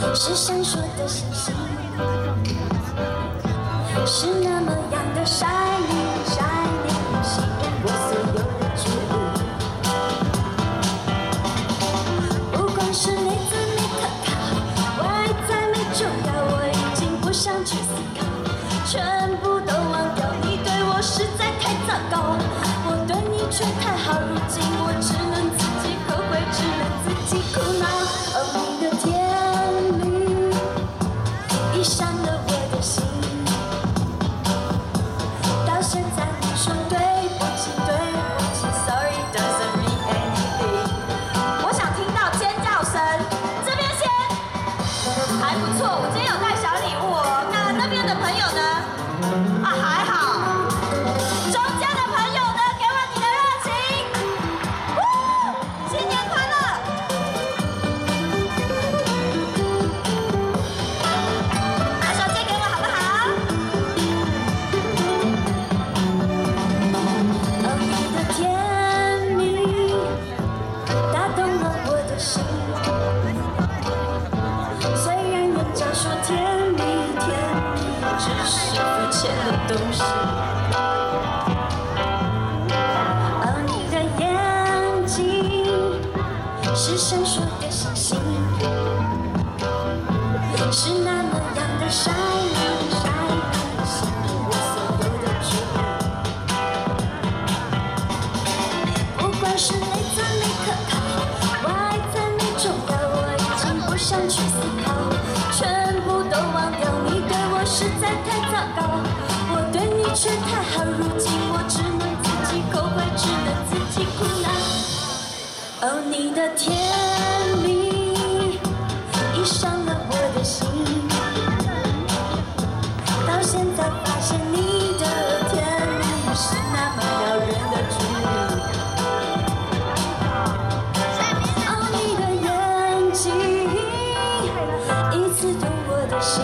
是闪烁的星星，是那么样的 shining shining， 吸引我所有的注意。不管是内在没可靠，外在没重要，我已经不想去思考，全部都忘掉。你对我实在太糟糕，我对你却太好，如今我只能自己后悔，只能自己苦恼。哦，你的甜蜜已伤了我的心，到现在你说对不起，对不起 ，Sorry doesn't mean anything。我想听到尖叫声，这边先，还不错，我今天有带小礼物哦。那边的朋友呢？啊，还好。中间的朋友呢？给我你的热情，新年快乐！把手借给我好不好？哦，你的甜蜜打动了我的心，虽然人家说甜蜜甜蜜只是肤浅的东西。哦，你的眼睛是闪烁的星星，是那么样的 shining shining， 吸引我所有的注意。不管是内在没可靠，外在没重要，我已经不想去思考，全部都忘掉。你对我实在太糟糕，我对你却太好，如今我只能自己后悔，只能自己苦恼。哦，你的甜蜜已伤了我的心，到现在发现你的甜蜜是那么撩人的距离。哦，你的眼睛一次动我的心，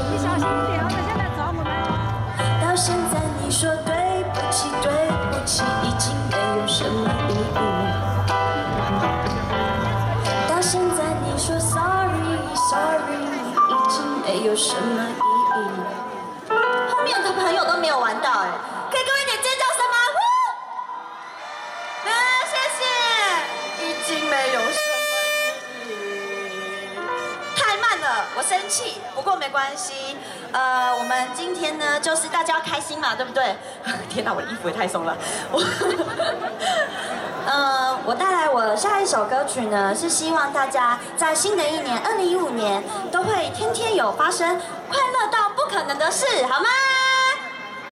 到现在你说对不起，对不起，已经没有什么意义。到现在你说 sorry sorry， 已经没有什么意义。后面的朋友都没有玩到哎，可以给我一点尖叫声吗？谢谢。已经没有什么意义，太慢了，我生气。不过没关系，我们今天呢，就是大家要开心嘛，对不对？天哪，我的衣服也太松了。我带来我下一首歌曲呢，是希望大家在新的一年2015年都会天天有发生快乐到不可能的事，好吗？